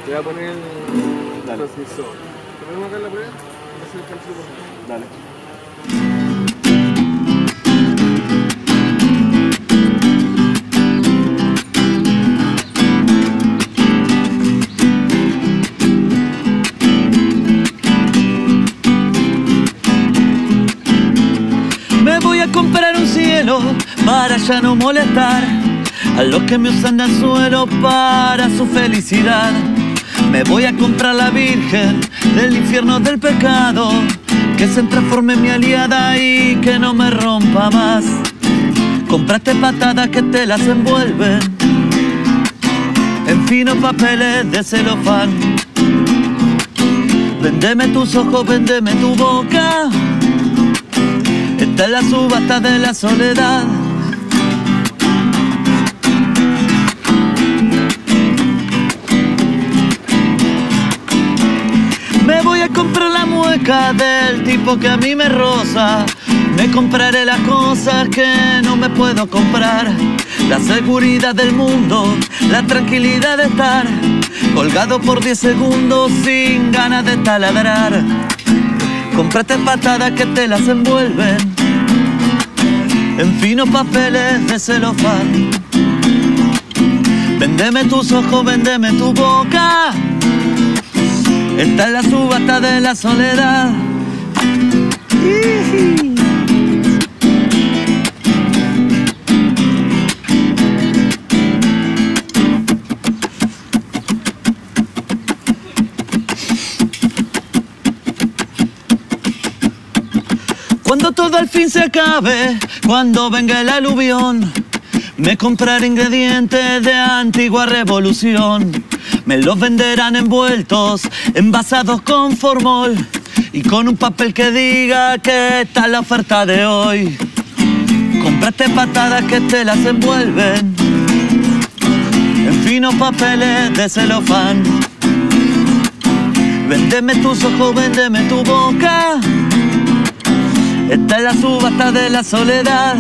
Te voy a poner el Dale. transmisor. ¿Te ponemos acá en la prueba? Voy a hacer el transmisor. Dale. Me voy a comprar un cielo para ya no molestar a los que me usan de anzuelo para su felicidad. Me voy a comprar la Virgen del infierno del pecado, que se transforme en mi aliada y que no me rompa más. Compraste patadas que te las envuelven en finos papeles de celofán. Véndeme tus ojos, véndeme tu boca. Esta es la subasta de la soledad. Me voy a comprar la mueca del tipo que a mí me roza. Me compraré las cosas que no me puedo comprar. La seguridad del mundo, la tranquilidad de estar colgado por 10 segundos sin ganas de taladrar. Compraste patadas que te las envuelven en finos papeles de celofán. Véndeme tus ojos, véndeme tu boca. Esta es la subasta de la soledad. Cuando todo al fin se acabe, cuando venga el aluvión, me compraré ingredientes de antigua revolución. Me los venderán envueltos, envasados con formol y con un papel que diga que esta es la oferta de hoy. Compraste patadas que te las envuelven en finos papeles de celofán. Véndeme tus ojos, véndeme tu boca. Esta es la subasta de la soledad.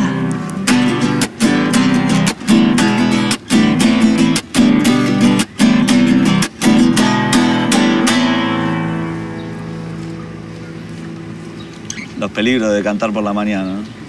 Los peligros de cantar por la mañana, ¿no?